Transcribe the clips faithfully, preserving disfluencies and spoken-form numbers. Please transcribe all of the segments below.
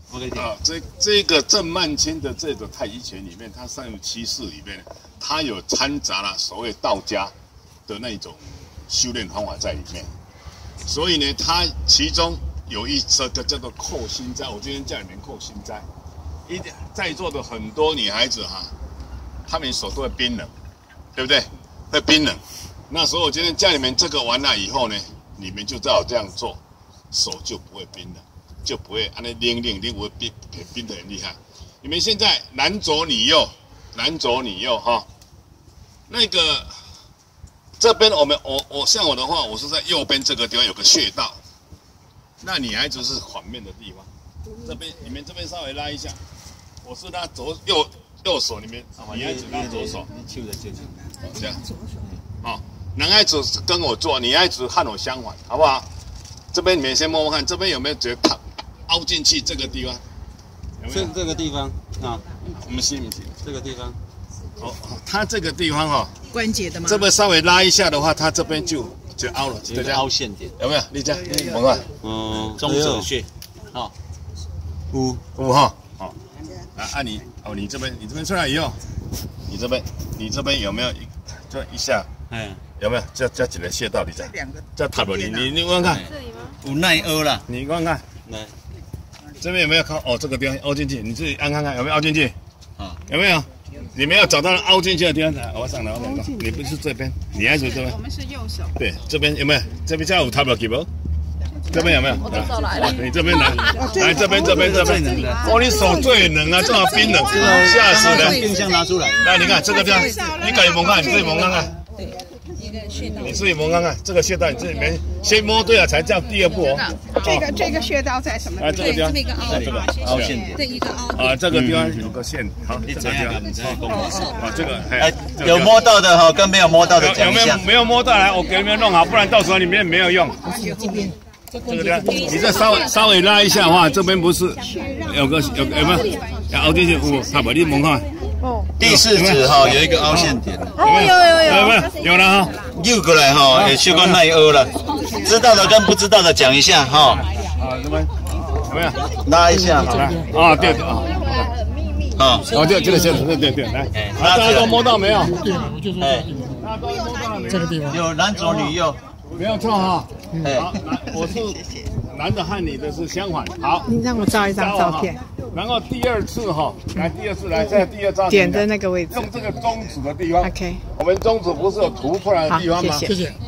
我给你啊，这这个郑曼青的这个太极拳里面，它三十七式里面，它有掺杂了所谓道家的那种修炼方法在里面。所以呢，它其中有一这个叫做扣心斋，我今天叫你们扣心斋。一在座的很多女孩子哈，她们手都会冰冷，对不对？会冰冷。那所以我今天叫你们这个完了以后呢，你们就照这样做，手就不会冰冷。就不会按那拎拎拎，我冰冰得很厉害。你们现在男左女右，男左女右哈。那个这边我们我我像我的话，我是在右边这个地方有个穴道，那女孩子是反面的地方。这边你们这边稍微拉一下，我是拉左右右手，你们女孩子拉左手，这样。好，男孩子跟我做，女孩子和我相反，好不好？这边你们先摸摸看，这边有没有觉得它凹进去这个地方？有没有？ 这这个地方啊， 我们信不信？ 这个地方， 哦，它这个地方哈、哦， 关节的吗？ 这边稍微拉一下的话，它这边就就凹了， 有个凹陷点， 有没有？你这样，你摸看， 嗯，中者穴，好，五五哈，好，来按你哦，你这边你这边出来以后，你这边你这边有没有一就一下？ 哎， 有没有？这这几个穴道里在？这塔罗你你你看看， 这里吗？ 有耐凹啦， 你看看， 来， 这边有没有靠？哦，这个地方凹进去，你自己按看看有没有凹进去？ 啊， 有没有？你们要找到凹进去的地方，来，我上来，我来，你不是这边，你还是这边？ 我们是右手。 对，这边有没有？这边家有塔罗给不？这边有没有？ 我左手来了。 你这边来，来这边这边这边。哦，你手最冷啊，这么冰冷，吓死人！ 冰箱拿出来， 来，你看这个地方，你自己摸看，你自己摸看看。你自己摸看看，这个穴道你自己没先摸对了才叫第二步哦。 这个这个穴道在什么？ 啊，这个地方， 这个凹这个凹陷点， 这一个凹。 啊，这个地方有个线，好，这个地方，啊，这个哎， 有摸到的哈，跟没有摸到的讲一下。 有没有没有摸到来？我给你们弄好，不然到时候里面没有用。 这边。 这个地方，你再稍微稍微拉一下的话，这边不是有个有有没有？要凹进去，有，好吧，你摸看。 哦， 第四指哈有一个凹陷点， 哦，有有有， 有没有？有了哈。 右过来哈，也修过耐凹了。知道的跟不知道的讲一下哈。 啊，这边有没有？ 拉一下， 啊，对对啊。 啊， 哦，对，这个线，对对对，来，大家都摸到没有？ 对，我就是哎， 大家都摸到了没有？ 这个地方。 有男左女右， 没有错哈。 哎， 好，来，我是男的和你的是相反。好， 你让我照一张照片。 然后第二次哈，来第二次来，在第二张点在那个位置， 用这个中指的地方。 OK， 我们中指不是有凸出来的地方吗？ 谢谢。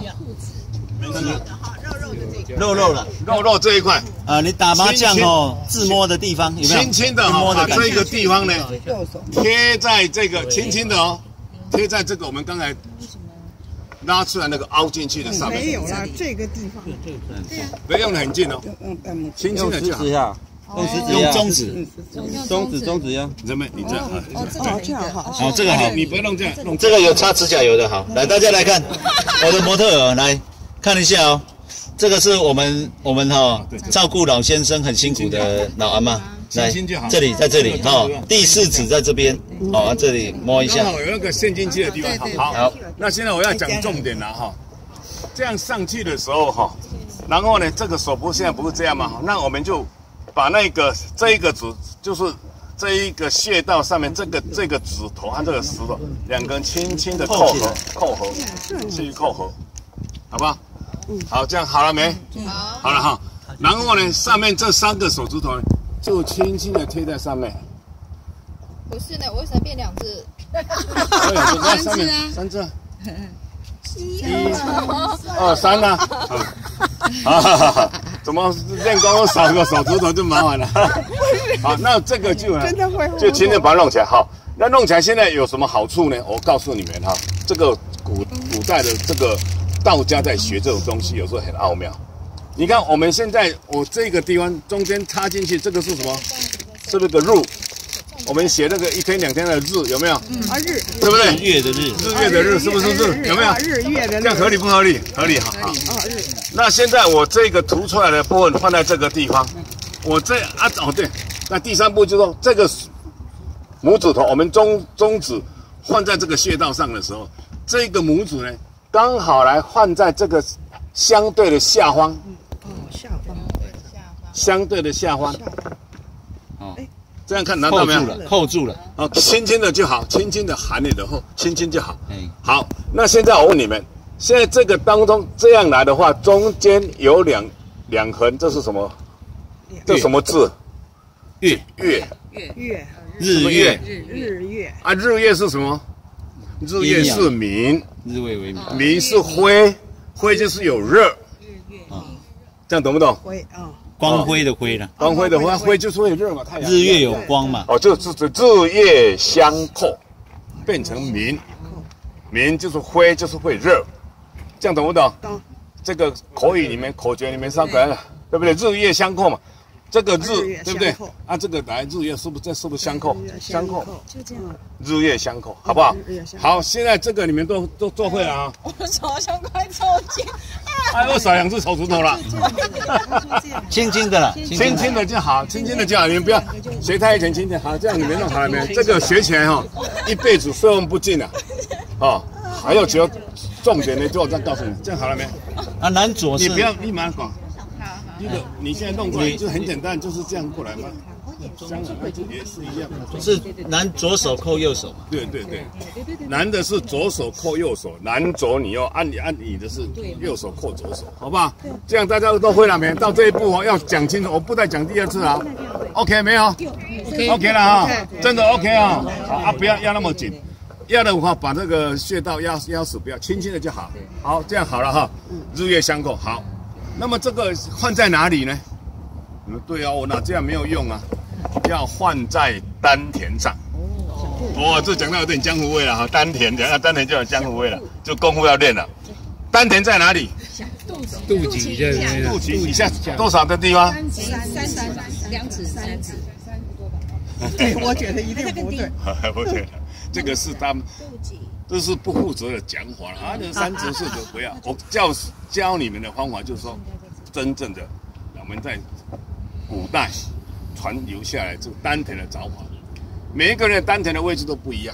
肉肉了， 肉肉这一块啊，你打麻将哦，自摸的地方有没有？ 轻轻的哈，把这个地方呢贴在这个轻轻的哦，贴在这个我们刚才拉出来那个凹进去的上面。 没有啦，这个地方。 不要用得很近哦，轻轻的就好。 用食指，用中指，中指，中指呀。 你这边，你这样啊， 哦，这样好。 好，这个好， 你不要弄这样，弄这个有擦指甲油的好。来，大家来看，我的模特儿来看一下哦。这个是我们我们哈照顾老先生很辛苦的老阿嬷。来，这里在这里哈，第四指在这边，好，这里摸一下。 刚好有那个陷进去的地方。好，好。那现在我要讲重点了哈，这样上去的时候哈，然后呢，这个手不现在不是这样吗？那我们就把那个这一个指，就是这一个穴道上面这个这个指头和这个石头两根轻轻的扣合，扣合，去扣合，好不好？好，这样好了没？好，好了哈。然后呢，上面这三个手指头呢，就轻轻的贴在上面。 不是的，我为什么变两只？ 三只啊，三只。一、二、三呢？好好好好，怎么练功都少个手指头就麻烦了。好，那这个就真的会就轻轻把它弄起来。好，那弄起来现在有什么好处呢？我告诉你们哈，这个古古代的这个道家在学这种东西，有时候很奥妙。你看我们现在我这个地方中间插进去，这个是什么？是不是个入？我们写那个一天两天的日有没有？ 嗯，啊日， 对不对？ 月的日， 日月的日是不是日？有没有？ 日月的日， 这样合理不合理？合理，好。好。 哦日。 那现在我这个涂出来的部分放在这个地方，我这啊哦对，那第三步就是说这个拇指头，我们中中指放在这个穴道上的时候，这个拇指呢刚好来放在这个相对的下方。 哦下方。 相对的下方。 哦， 这样看拿到没有？ 扣住了，扣住了。 哦，轻轻的就好，轻轻的含你的后，轻轻就好。 哎， 好，那现在我问你们，现在这个当中这样来的话，中间有两两横，这是什么？这什么字？ 月月月月日月日月啊，日月是什么？日月是明， 日月为明， 明是辉，辉就是有热。 啊， 这样懂不懂？ 辉啊， 光辉的辉了。 光辉的辉，辉就是会有热嘛，太阳。 日月有光嘛。 哦，就是日月相扣，变成明，明就是辉，就是会热。这样懂不懂？ 懂。 这个口语里面、口诀里面上来了，对不对？日月相扣嘛。这个日对不对？啊，这个来日月是不是这是不是相扣？相扣， 就这样。 日月相扣，好不好？好，现在这个你们都都做会了啊。 我手想快抽筋。 哎，我少两只手指头了。 轻轻的了， 轻轻的就好，轻轻的就好。你们不要学太前轻点，好，这样你们弄好了没有？这个学起来哈，一辈子费用不尽了。哦，还有只要重点呢，就我再告诉你，这样好了没？ 啊，南左是。 你不要立马讲。这个你现在弄过来就很简单，就是这样过来嘛。香港也是一样， 是男左手扣右手嘛？ 对对对，男的是左手扣右手，男左女右，按你按你的是右手扣左手，好不好？这样大家都会了没？到这一步哦，要讲清楚，我不再讲第二次啊。OK 没有 ？OK 了哈，真的 OK 啊。好啊，不要压那么紧，压的话把这个穴道压压死，不要轻轻的就好。好，这样好了哈，日月相扣，好。那么这个换在哪里呢？你们对啊，我那这样没有用啊，要换在丹田上。哦，这讲到有点江湖味了哈，丹田讲到丹田就有江湖味了，就功夫要练了。丹田在哪里？ 肚脐下， 肚脐以下多少的地方？ 三三三两指三指。 对，我觉得一定不对。 不对，这个是他们。这是不负责的讲法了啊！那三指是就不要。我教教你们的方法就是说，真正的我们在古代传留下来这个丹田的找法，每一个人的丹田的位置都不一样。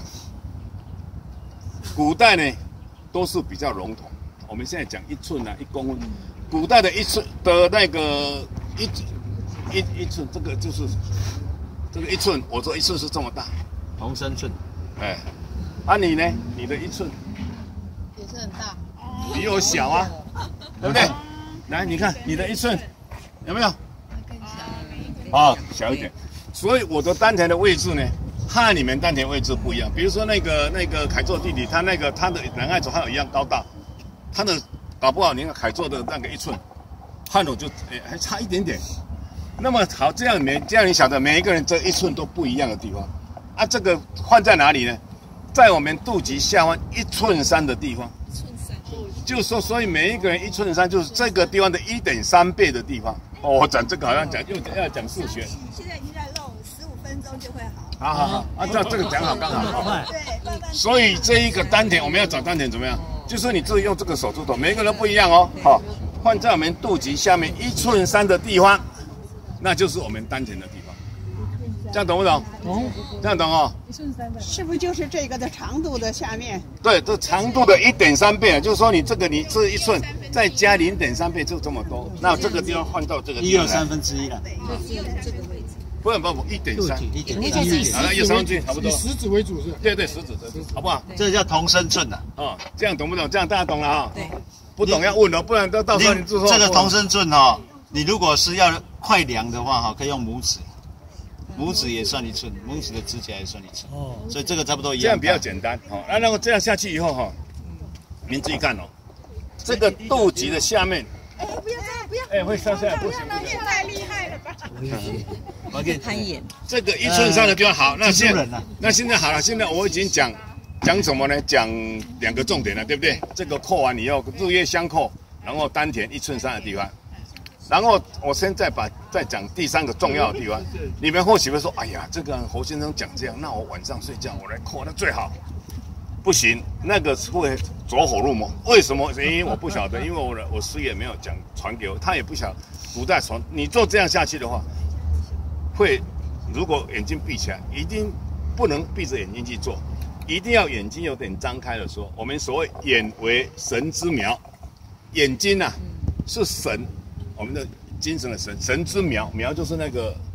古代呢都是比较笼统，我们现在讲一寸啊一公分，古代的一寸的那个一一一寸，这个就是这个一寸，我说一寸是这么大， 同身寸， 哎。啊，你呢？你的一寸也是很大， 比我小啊，对不对？来，你看你的一寸有没有？哦，小一点。所以我的丹田的位置呢，和你们丹田位置不一样。比如说那个那个凯作弟弟，他那个他的两岸手和我一样高大，他的搞不好你看凯作的那个一寸，和我就诶还差一点点。那么好，这样每这样你晓得每一个人这一寸都不一样的地方啊，这个换在哪里呢？在我们肚脐下方一寸三的地方，就是说，所以每一个人一寸三就是这个地方的一点三倍的地方。哦，我讲这个好像讲又要讲数学。 现在已经在弄，十五分钟就会好。 好好好，啊，这这个讲好刚好。 对， 所以这一个丹田，我们要找丹田怎么样？就是你自己用这个手指头，每个人不一样哦。好，换在我们肚脐下面一寸三的地方，那就是我们丹田的地方。这样懂不懂？懂，这样懂哦。 是不是就是这个的长度的下面？ 对，这长度的一点三倍，就是说你这个你这一寸再加零点三倍就这么多，那这个地方换到这个地方一又三分之一了。 不不不，一点三， 一点三，好了，一三分之一差不多。 以食指为主是？ 对对，食指的，好不好？ 这叫同身寸的。 哦，这样懂不懂？这样大家懂了哈。对。不懂要问哦，不然到到时候你就说这个同身寸哈，你如果是要快量的话哈，可以用拇指。拇指也算一寸，拇指的指甲也算一寸，哦，所以这个差不多一样。 这样比较简单，好，那然后这样下去以后哈，您自己看哦，这个肚脐的下面， 哎，不要这样，不要， 哎，会掉下来，不行， 那也太厉害了吧！ 我给你攀岩， 这个一寸三的地方好，那现在那现在好了，现在我已经讲讲什么呢？讲两个重点了，对不对？这个扣完以后，日月相扣，然后丹田一寸三的地方。然后我现在把再讲第三个重要的地方，你们或许会说：“哎呀，这个侯先生讲这样，那我晚上睡觉我来扣那最好。”不行，那个会走火入魔。为什么原因我不晓得，因为我我师爷没有讲传给我，他也不晓得古代传。你做这样下去的话，会如果眼睛闭起来，一定不能闭着眼睛去做，一定要眼睛有点张开的说。我们所谓眼为神之苗，眼睛啊是神。我们的精神的神，神之苗，苗就是那个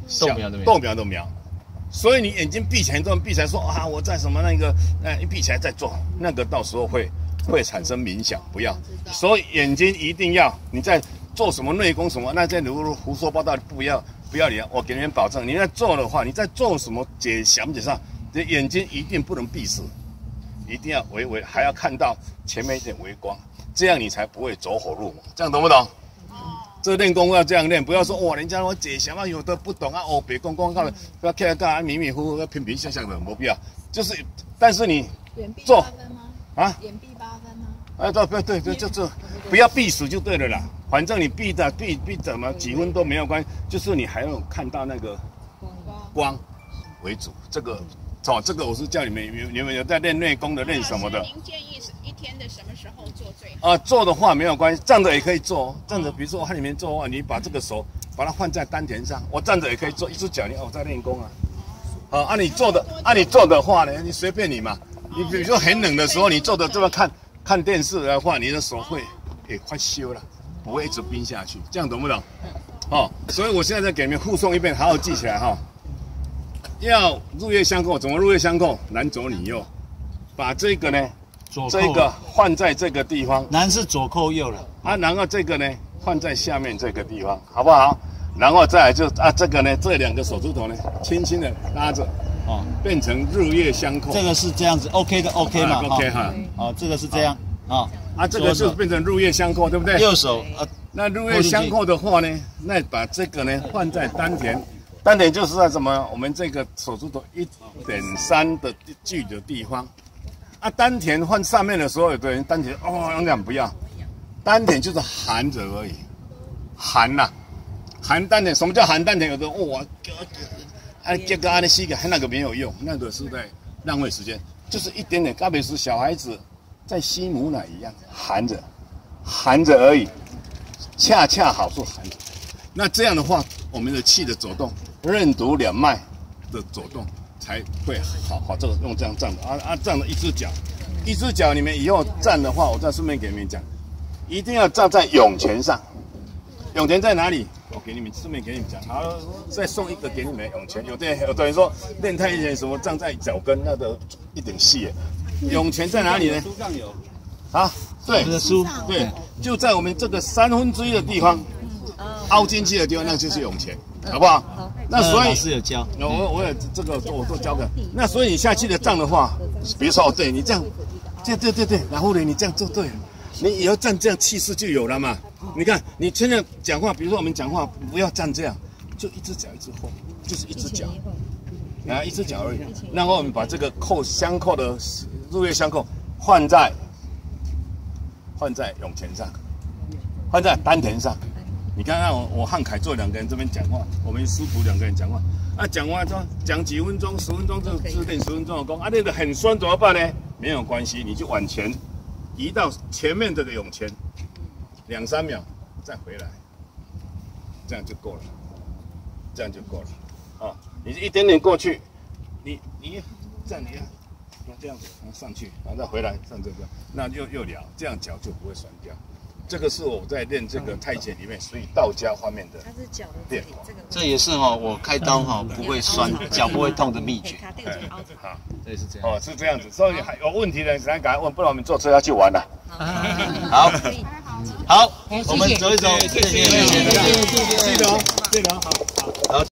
豆苗的苗， 豆苗的苗。所以你眼睛闭起来，这么闭起来说啊，我在什么那个，呃，一闭起来再做，那个到时候会会产生冥想，不要。所以眼睛一定要，你在做什么内功什么，那在如胡说八道不要不要理。我给你们保证，你在做的话，你在做什么解想解上，你眼睛一定不能闭死，一定要微微还要看到前面一点微光，这样你才不会走火入魔。这样懂不懂？这练功要这样练，不要说哇，人家我解想啊，有的不懂啊，哦，别公公告了，不要看干迷迷糊糊、平平相相的，没必要。就是，但是你做啊， 眼闭八分吗？ 啊，对对对对，就这，不要闭死就对了啦。反正你闭的闭闭怎么几分都没有关系，就是你还要看到那个光为主。这个哦，这个我是叫你们，你们有在练内功的，练什么的？ 您建议是一天的什么时候做最好？ 啊，做的话没有关系，站着也可以做。站着，比如说我看你们做的话，你把这个手把它放在丹田上，我站着也可以做，一只脚你哦在练功啊。好，按、啊、你做的，按、啊、你做的话呢，你随便你嘛。你比如说很冷的时候，你坐着这么看看电视的话，你的手会也快修了，不会一直冰下去，这样懂不懂？哦，所以我现在再给你们复诵一遍，好好记起来哈、哦。要入夜相扣，怎么入夜相扣？男左女右，把这个呢，这个换在这个地方， 男是左扣右了啊，然后这个呢换在下面这个地方，好不好？然后再来就啊，这个呢，这两个手指头呢，轻轻的拉着，哦，变成日月相扣。 这个是这样子 ，OK 的 OK 嘛、啊、 ？OK 哈， 哦，这个是这样啊啊，这个就变成日月相扣，对不对？ 右手啊， 那日月相扣的话呢，那把这个呢换在丹田。丹田就是在什么？我们这个手指头一点三的距的地方，啊，丹田换上面的时候，有的人丹田哦，永远不要，丹田就是含着而已，含呐、啊，含丹田。什么叫含丹田？有的哦，啊，这个啊，那西个，那个没有用，那个是在浪费时间，就是一点点，特别是小孩子在吸母奶一样，含着，含着而已，恰恰好是含着。那这样的话，我们的气的走动。任督两脉的走动才会好好，这个用这样站的啊啊，站的一只脚，一只脚你们以后站的话，我再顺便给你们讲，一定要站在涌泉上。涌泉在哪里？我给你们顺便给你们讲，好，再送一个给你们涌泉。有的有的人说练太极拳什么站在脚跟，那个一点细耶。涌泉在哪里呢？书上有啊，对， 书对，就在我们这个三分之一的地方，凹进去的地方，那就是涌泉。好不好？好，那所以老师有教， 我我有这个我都教的。那所以你下去的站的话，比如说哦，对你这样，这对对对，然后呢，你这样做对了，你以后站这样气势就有了嘛。你看你现在讲话，比如说我们讲话不要站这样，就一只脚一只后，就是一只脚，啊，一只脚而已。然后我们把这个扣相扣的日月相扣换在换在涌泉上，换在丹田上。你看看我，我汉凯做两个人这边讲话，我们师傅两个人讲话，啊，讲话说讲几分钟、十分钟就只练十分钟的功，啊，练得很酸怎么办呢？没有关系，你就往前移到前面这个涌泉，两三秒再回来，这样就够了，这样就够了，啊，你一点点过去，你你这样你看，这样子，然后上去，然后再回来上这个，那又又聊，这样脚就不会酸掉。这个是我在练这个太极里面属于道家方面的练法， 这也是哈、哦，我开刀哈、哦、不会酸，脚不会痛的秘诀。 好， 对，是这样。 哦，是这样子，所以还有问题的人赶快问，不然我们坐车要去玩了。 好，好，我们走一走，谢谢，谢谢， 记得哦，记得哦，好好。